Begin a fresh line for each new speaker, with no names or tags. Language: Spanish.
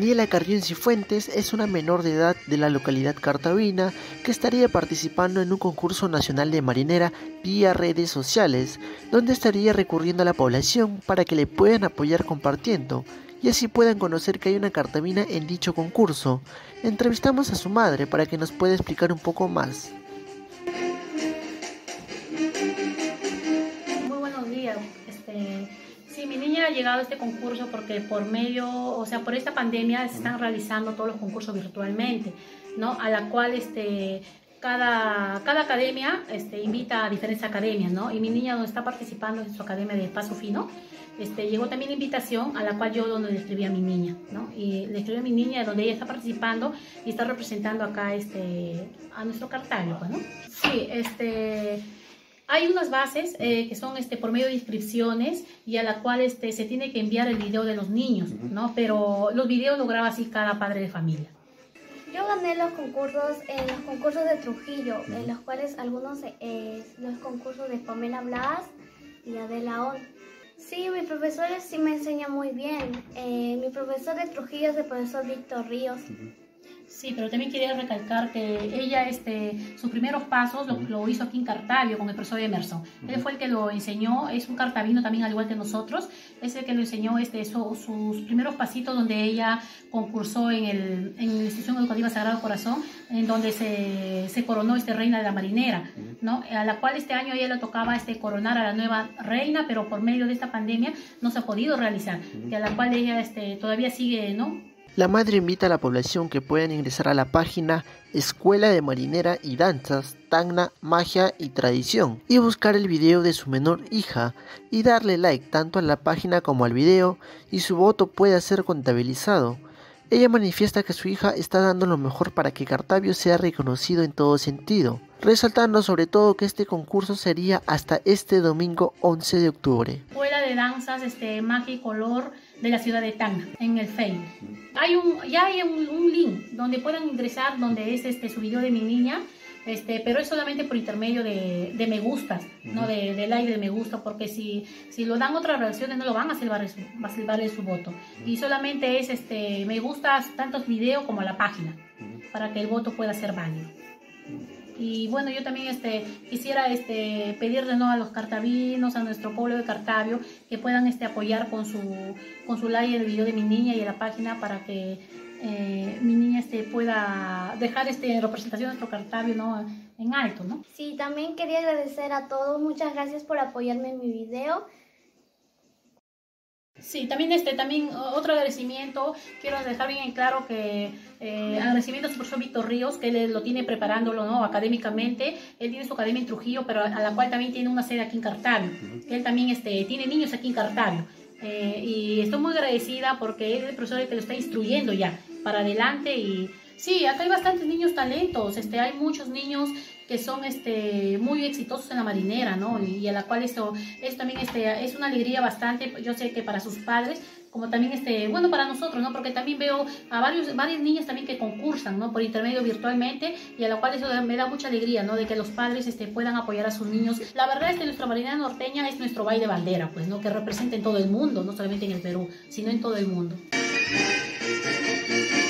Mariela Carrión Cifuentes es una menor de edad de la localidad cartabina que estaría participando en un concurso nacional de marinera vía redes sociales, donde estaría recurriendo a la población para que le puedan apoyar compartiendo y así puedan conocer que hay una cartabina en dicho concurso. Entrevistamos a su madre para que nos pueda explicar un poco más.
Muy buenos días. Sí, mi niña ha llegado a este concurso porque por esta pandemia se están realizando todos los concursos virtualmente, ¿no? A la cual cada academia invita a diferentes academias, ¿no? Y mi niña donde está participando en su academia de Paso Fino, llegó también la invitación a la cual yo donde le escribí a mi niña, ¿no? Y le escribí a mi niña donde ella está participando y está representando acá a nuestro Cartago, ¿no? Sí, hay unas bases que son por medio de inscripciones y a la cual se tiene que enviar el video de los niños, ¿no? Pero los videos lo graba así cada padre de familia.
Yo gané los concursos de Trujillo, en los cuales algunos los concursos de Pamela Blas y Adela On. Sí, mis profesores sí me enseñan muy bien. Mi profesor de Trujillo es el profesor Víctor Ríos.
Sí, pero también quería recalcar que ella, sus primeros pasos lo hizo aquí en Cartavio con el profesor Emerson. Él fue el que lo enseñó, es un cartabino también al igual que nosotros, es el que lo enseñó sus primeros pasitos donde ella concursó en la Institución Educativa Sagrado Corazón, en donde se coronó reina de la marinera, ¿no? A la cual este año a ella le tocaba coronar a la nueva reina, pero por medio de esta pandemia no se ha podido realizar, y a la cual ella todavía sigue, ¿no?
La madre invita a la población que puedan ingresar a la página Escuela de Marinera y Danzas, Tacna, Magia y Tradición y buscar el video de su menor hija y darle like tanto a la página como al video y su voto pueda ser contabilizado. Ella manifiesta que su hija está dando lo mejor para que Cartavio sea reconocido en todo sentido, resaltando sobre todo que este concurso sería hasta este domingo 11 de octubre.
Escuela de Danzas Magia y Color de la ciudad de Tacna, en el Facebook. Ya hay un link donde puedan ingresar, donde es su video de mi niña, pero es solamente por intermedio de me gustas, ¿no? De like, de me gusta, porque si lo dan otras reacciones no lo van a silbarle su voto. Y solamente es me gustas tanto el video como la página, para que el voto pueda ser válido. Y bueno, yo también quisiera pedir de nuevo a los cartavinos, a nuestro pueblo de Cartavio, que puedan apoyar con su like el video de mi niña y de la página para que mi niña pueda dejar representación de nuestro Cartavio, ¿no? En alto, ¿no?
Sí, también quería agradecer a todos, muchas gracias por apoyarme en mi video.
Sí, también otro agradecimiento, quiero dejar bien en claro que agradecimiento a su profesor Víctor Ríos, que él lo tiene preparándolo, ¿no? Académicamente. Él tiene su academia en Trujillo, pero a la cual también tiene una sede aquí en Cartavio. Él también tiene niños aquí en Cartavio. Y estoy muy agradecida porque él es el profesor que lo está instruyendo ya para adelante. Y sí, acá hay bastantes niños talentos, hay muchos niños que son muy exitosos en la marinera, ¿no? Y a la cual esto también es una alegría bastante, yo sé que para sus padres, como también bueno, para nosotros, ¿no? Porque también veo a varias niñas también que concursan, ¿no? Por intermedio virtualmente, y a la cual eso me da mucha alegría, ¿no? De que los padres puedan apoyar a sus niños. La verdad es que nuestra marinera norteña es nuestro baile bandera, pues, ¿no? Que representa en todo el mundo, no solamente en el Perú, sino en todo el mundo.